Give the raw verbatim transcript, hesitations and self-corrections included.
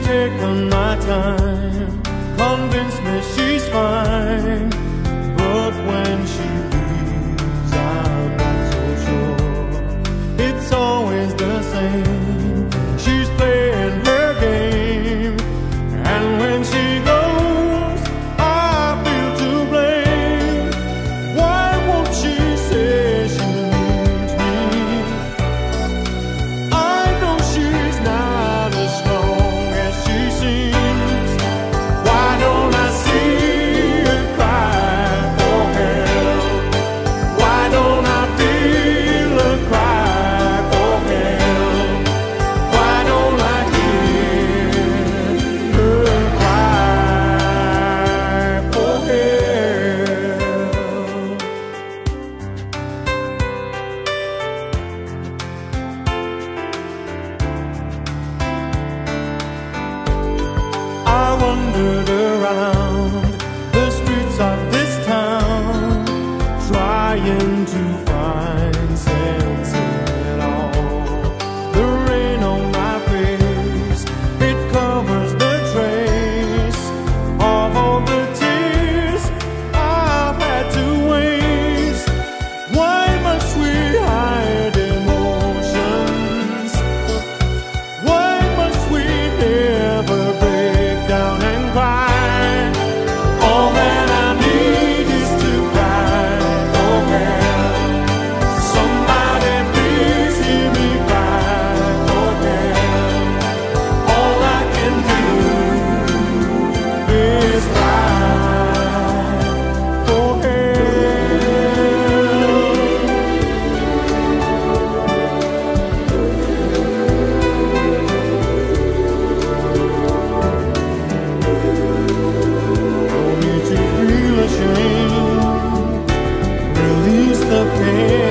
taken my time, convinced me she's fine, but when she leaves I'm not so sure. It's always the same, she's playing her game, and when she goes I feel to blame. Why won't she say she needs me? I know she's not as strong as she seems. Why don't I see her cry for help? Why don't I feel her cry for help? Why don't I hear her cry for help? I wandered around the streets of this town, trying to find sense in it all. The rain on my face, it covers the trace of all the tears I've had to waste. Why must we hide emotions? Why must we never break down and cry? All that I need is to cry for help. Somebody please hear me cry for help. All I can do is cry for help. No need to feel ashamed, release the pain.